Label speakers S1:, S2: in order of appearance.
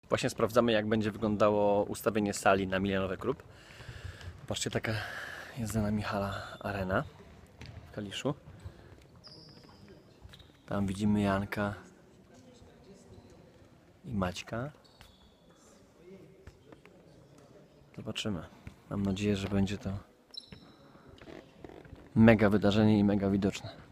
S1: Właśnie sprawdzamy, jak będzie wyglądało ustawienie sali na milionowy klub. Patrzcie, taka jest za nami hala Arena w Kaliszu. Tam widzimy Janka i Maćka. Zobaczymy. Mam nadzieję, że będzie to mega wydarzenie i mega widoczne.